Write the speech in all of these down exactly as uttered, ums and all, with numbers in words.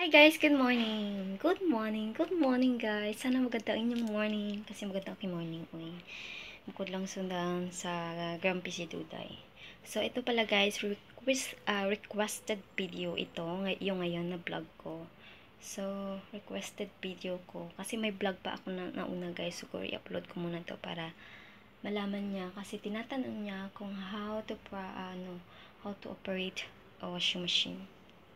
Hi guys, good morning. Good morning, good morning guys. Sana maganda ang inyong morning. Kasi maganda aking morning. Uy. Bukod lang sundan sa Grumpy si Duday. So, ito pala guys, request, uh, requested video ito. Yung ngayon na vlog ko. So, requested video ko. Kasi may vlog pa ako na nauna guys. So, i-upload ko muna to para malaman niya. Kasi tinatanong niya kung how to, pra, ano, how to operate a washing machine.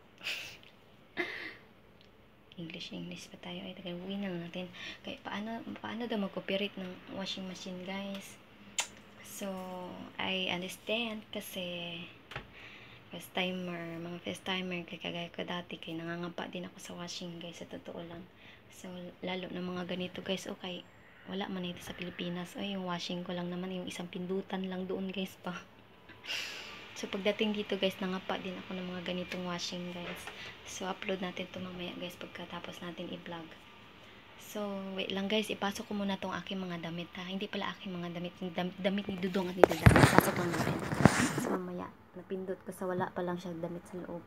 English, English pa tayo. Ay, tagaluin na lang natin. Kaya, paano, paano daw mag-operate ng washing machine, guys? So, I understand kasi first timer, mga first timer, kagaya ko dati, kaya nangangapa din ako sa washing, guys, sa totoo lang. So, lalo na mga ganito, guys, okay, wala man ito sa Pilipinas. Ay, yung washing ko lang naman, yung isang pindutan lang doon, guys, pa. So, pagdating dito guys, nangapa din ako ng mga ganitong washing guys. So, upload natin ito mamaya guys pagkatapos natin i-vlog. So, wait lang guys, ipasok ko muna tong aking mga damit ha. Hindi pala aking mga damit, yung damit, damit ni Dudong at ni Dudong. Ipasok lang natin. So, mamaya, napindot ko sa wala pa lang siya damit sa loob.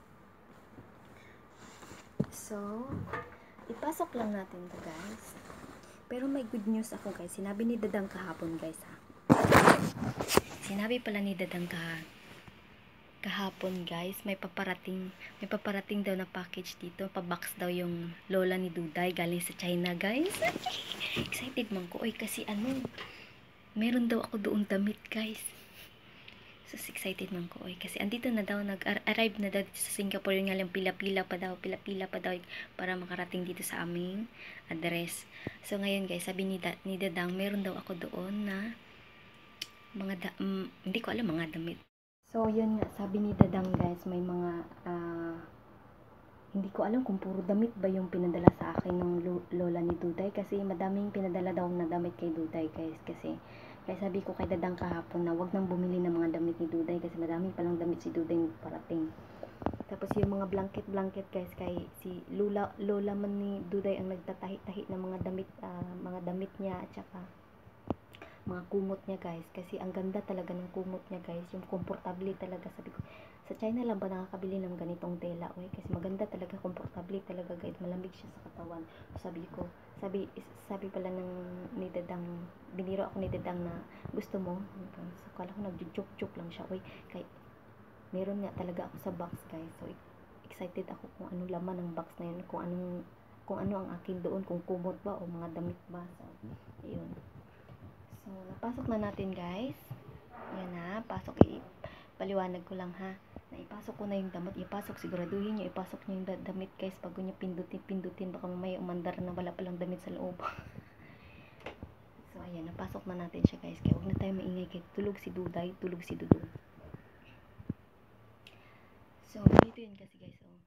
So, ipasok lang natin ito guys. Pero may good news ako guys. Sinabi ni Dadang kahapon guys ha. Sinabi pala ni Dadang kahapon. Kahapon guys, may paparating may paparating daw na package dito, pa-box daw yung lola ni Duday galing sa China guys. Excited man ko oy kasi ano, meron daw ako doon damit guys. So excited man ko oy kasi andito na daw, nag-arrive na daw dito sa Singapore, yung nga lang pila-pila pa daw, pila-pila pa daw para makarating dito sa aming address. So ngayon guys, sabi ni, da, ni Dadang, meron daw ako doon na mga da, um, hindi ko alam mga damit. So, yun nga, sabi ni Dadang guys, may mga, uh, hindi ko alam kung puro damit ba yung pinadala sa akin ng lola ni Duday. Kasi madaming pinadala daw na damit kay Duday guys. Kasi, kaya sabi ko kay Dadang kahapon na wag nang bumili ng mga damit ni Duday. Kasi madaming palang damit si Duday parating. Tapos yung mga blanket-blanket guys, kay si Lola, lola man ni Duday ang nagtatahi-tahi ng mga damit, uh, mga damit niya at saka mga kumot niya guys, kasi ang ganda talaga ng kumot niya guys, yung komportable talaga. Sabi ko, sa China lang ba nakakabili ng ganitong tela oy, kasi maganda talaga, komportable talaga guys, malamig siya sa katawan. Sabi ko, sabi sabi pala ng ni Dadang, biniro ako ni Dadang na gusto mo, so kala ko nagjo-joke-joke lang siya oy, kay meron nga talaga ako sa box guys. So excited ako kung anong laman ng box na yun, kung anong kung ano ang akin doon, kung kumot ba o mga damit ba. So ayun. So, napasok na natin guys. Yan na, pasok. Paliwanag ko lang ha. Naipasok ko na yung damit. Ipasok, siguraduhin nyo, ipasok nyo yung damit guys. Pag nyo pindutin, pindutin, baka mamaya umandar na wala palang damit sa loob. So, ayan, napasok na natin siya guys. Kaya huwag na tayo maingay. Kaya tulog si Duday, tulog si Dudong. So, dito yun kasi guys. Oh.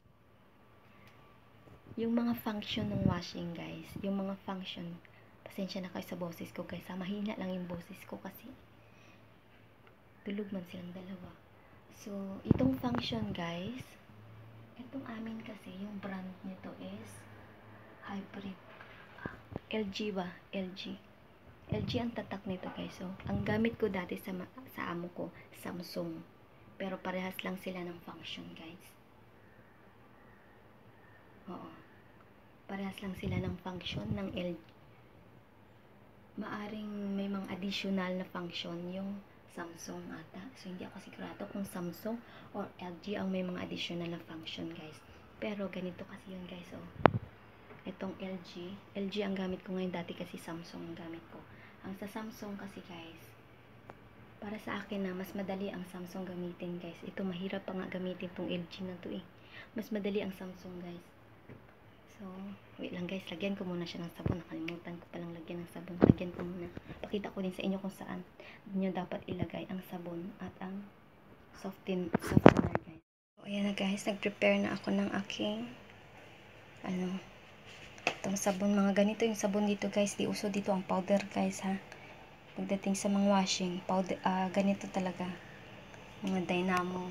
Yung mga function ng washing guys. Yung mga function. Pasensya na kayo sa boses ko guys. Mahina lang yung boses ko kasi tulog man silang dalawa. So, itong function guys, itong amin kasi, yung brand nito is hybrid. L G ba? L G. L G ang tatak nito guys. So, ang gamit ko dati sa, sa amo ko, Samsung. Pero parehas lang sila ng function guys. Oo. Parehas lang sila ng function ng L G. Maaring may mga additional na function yung Samsung ata. So, hindi ako sigurado kung Samsung or L G ang may mga additional na function guys. Pero, ganito kasi yun guys. So, itong L G. L G ang gamit ko ngayon, dati kasi Samsung ang gamit ko. Ang sa Samsung kasi guys, para sa akin na mas madali ang Samsung gamitin guys. Ito mahirap pa nga gamitin tong L G na to eh. Mas madali ang Samsung guys. So, wait lang guys, lagyan ko muna siya ng sabon. Nakalimutan ko palang lagyan ng sabon. Lagyan ko muna. Pakita ko din sa inyo kung saan nyo dapat ilagay ang sabon at ang soften, softener guys. So, ayan na guys, nag-prepare na ako ng aking ano, itong sabon. Mga ganito yung sabon dito guys. Di uso dito ang powder guys ha. Pagdating sa mga washing, powder, uh, ganito talaga. Mga Dynamo.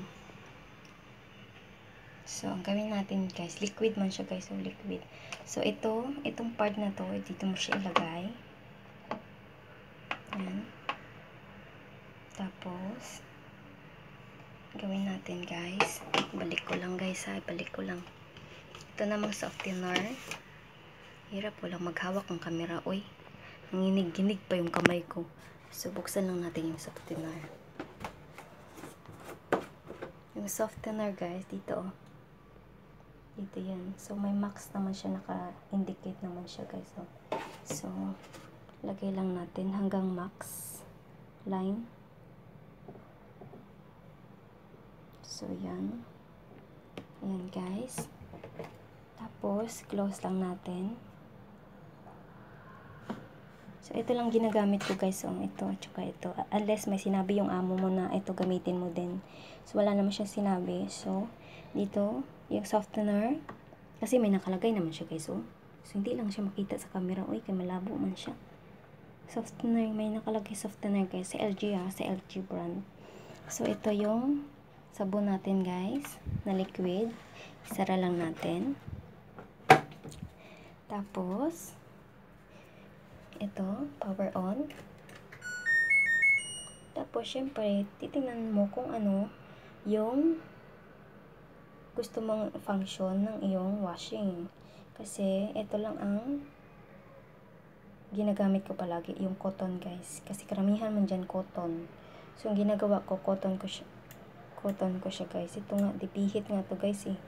So, ang gawin natin guys, liquid man siya guys, so liquid. So, ito, itong part na to, dito mo siya ilagay. Ayan. Tapos, gawin natin guys, balik ko lang guys ha, balik ko lang. Ito namang softener. Hirap, walang maghawak ng camera, oy. Nanginig-ginig pa yung kamay ko. So, buksan lang natin yung softener. Yung softener, guys, dito, oh. Dito yan. So, may max naman siya, naka-indicate naman siya, guys, oh. So, lagay lang natin hanggang max line. So, yan. Ayan, guys. Tapos, close lang natin. So, ito lang ginagamit ko, guys. So, ito, at saka ito. Unless may sinabi yung amo mo na ito gamitin mo din. So, wala naman siya sinabi. So, dito, yung softener. Kasi may nakalagay naman siya, guys. So, so hindi lang siya makita sa camera. Uy, kaya malabo man siya. Softener. May nakalagay softener, guys. Sa L G, ha. Sa L G brand. So, ito yung sabon natin, guys. Na liquid. Isara lang natin. Tapos, ito, power on. Tapos, syempre, titingnan mo kung ano yung gusto mong function ng iyong washing. Kasi, ito lang ang ginagamit ko palagi, yung cotton, guys. Kasi karamihan man dyan cotton. So, yung ginagawa ko, cotton ko siya. Cotton ko siya, guys. Ito nga, dipihit nga to, guys, eh.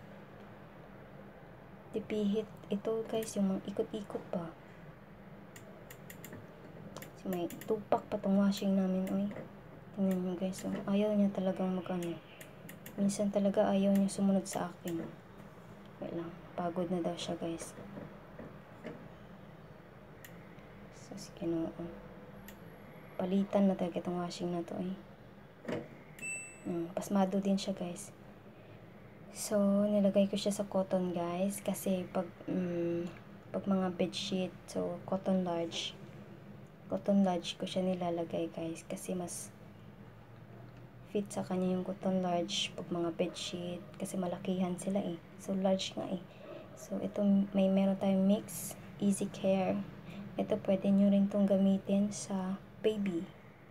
Dipihit. Ito, guys, yung mga ikot-ikot pa. May tupak pa tong washing namin, oy. Tingnan nyo, guys, oh. Ayaw niya talagang mag-ano. Minsan talaga ayaw niya sumunod sa akin. Wait lang, pagod na daw siya, guys. So, sige no, oh. Palitan na talaga itong washing na to, eh. Hmm, pasmado din siya, guys. So, nilagay ko siya sa cotton, guys. Kasi pag, um, pag mga bedsheet, so, cotton large. Cotton large ko siya nilalagay, guys, kasi mas fit sa kanya yung cotton large pag mga bedsheet, kasi malakihan sila, eh. So, large nga, eh. So, ito, may meron tayong mix, easy care. Ito, pwede nyo rin tong gamitin sa baby.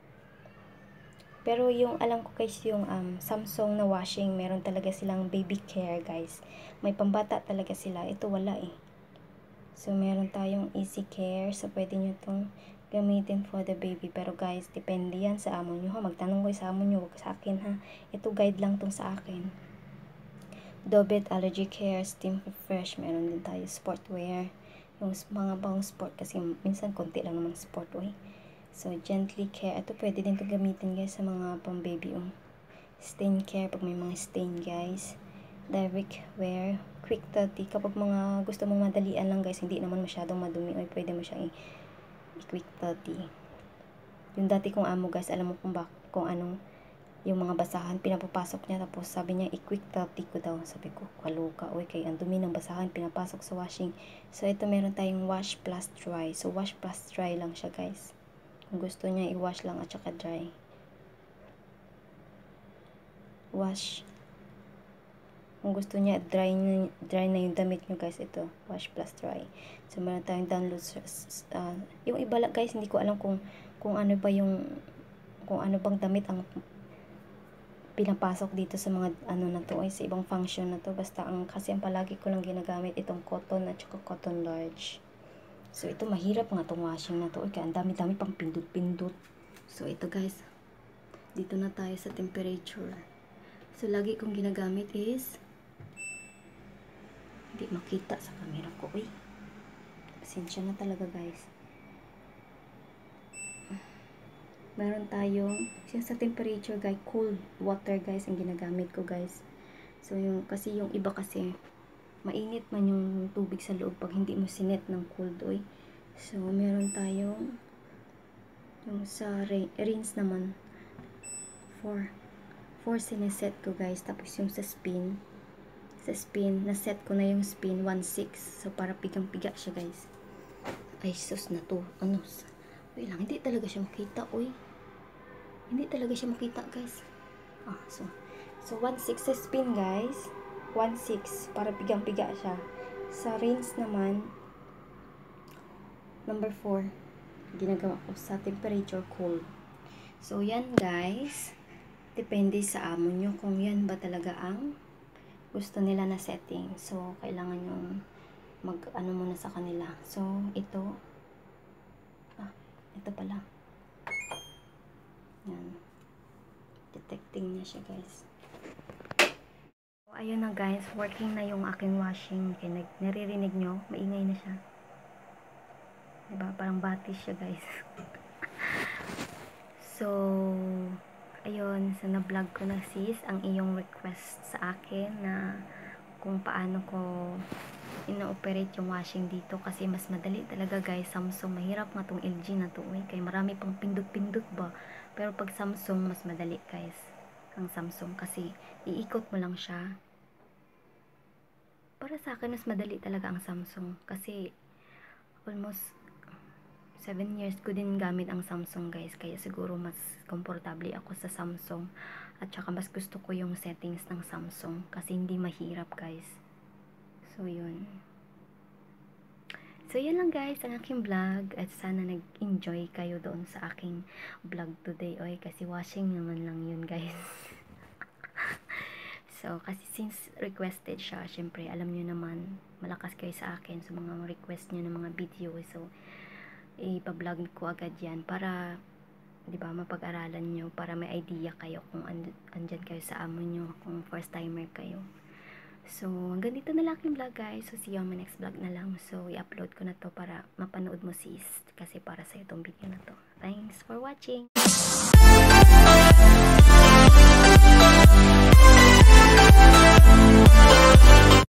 Pero yung, alam ko, guys, yung um, Samsung na washing, meron talaga silang baby care, guys. May pambata talaga sila. Ito, wala, eh. So, meron tayong easy care. So, pwede nyo tong gamitin for the baby. Pero guys, depende yan sa amo nyo, ha. Magtanong ko sa amo nyo, wag sa akin, ha. Ito, guide lang tong sa akin. Dobet Allergy Care, Steam Fresh. Meron din tayo sportwear. Yung mga bang sport, kasi minsan konti lang naman sportwear. So, Gently Care. Ito, pwede din ito gamitin, guys, sa mga pang baby. Um. Stain Care, pag may mga stain, guys. Direct Wear. Quick thirty. Kapag mga gusto mong madalian lang, guys, hindi naman masyadong madumi, o pwede mo siyang i- quick thirty. Yung dati kong amo, guys, alam mo kung bak kung anong yung mga basahan pinapapasok niya, tapos sabi niya i-quick thirty ko daw. Sabi ko, kaloka, oy, kay ang dumi ng basahan pinapasok sa washing. So, ito meron tayong wash plus dry. So, wash plus dry lang siya, guys. Kung gusto niya i-wash lang at saka dry. Wash. Kung gusto niya dry na, dry na yung damit nyo, guys, ito, wash plus dry. So, meron tayong download, uh, yung iba, guys, hindi ko alam kung, kung ano ba yung, kung ano bang damit ang pinapasok dito sa mga, ano na to, ay sa ibang function na to. Basta, ang, kasi ang palagi ko lang ginagamit, itong cotton at saka cotton large. So, ito, mahirap nga tong washing na to. Okay, ang dami-dami pang pindot-pindot. So, ito, guys, dito na tayo sa temperature. So, lagi kong ginagamit is, hindi makita sa camera ko. Uy, pasensya na talaga, guys. Meron tayong, siya sa temperature, guys, cold water, guys, ang ginagamit ko, guys. So, yung, kasi yung iba kasi, mainit man yung tubig sa loob pag hindi mo sinet ng cold, oy. So, meron tayong, yung sa rinse naman, four, four sineset ko, guys. Tapos yung sa spin, sa spin, na-set ko na yung spin, one six. So, para pigang-piga siya, guys. Ay, sus na to. Ano? Uy lang, hindi talaga siya makita, uy. Hindi talaga siya makita, guys. Ah, so, so, one six sa spin, guys. one six, para pigang-piga siya. Sa rinse naman, number four, ginagawa ko sa temperature cold. So, yan, guys. Depende sa amo nyo kung yan ba talaga ang gusto nila na setting. So, kailangan yung mag ano muna sa kanila. So, ito ah, ito pala. Yan. Detecting niya siya, guys. So, ayun na, guys. Working na yung aking washing. Kaya naririnig nyo, maingay na siya. Diba? Parang batis siya, guys. So, ayun, so na-vlog ko na sis ang iyong request sa akin na kung paano ko ino-operate yung washing dito kasi mas madali talaga, guys. Samsung, mahirap nga tong L G na to eh. Kaya marami pang pindot-pindot ba. Pero pag Samsung, mas madali, guys. Ang Samsung kasi iikot mo lang siya. Para sa akin, mas madali talaga ang Samsung kasi almost seven years ko din gamit ang Samsung, guys. Kaya siguro mas komportable ako sa Samsung. At saka mas gusto ko yung settings ng Samsung. Kasi hindi mahirap, guys. So, yun. So, yun lang, guys, ang aking vlog. At sana nag-enjoy kayo doon sa aking vlog today. Oy, kasi washing naman lang yun, guys. So, kasi since requested siya, syempre, alam nyo naman, malakas kayo sa akin sa mga request nyo ng mga video. So, ipa-vlog ko agad yan para, di ba, mapag-aralan nyo, para may idea kayo kung and andyan kayo sa amo nyo, kung first timer kayo. So, hanggang dito na lang aking vlog, guys. So, see you on my next vlog na lang. So, i-upload ko na to para mapanood mo, sis, kasi para sa itong video na to. Thanks for watching! We'll be right back.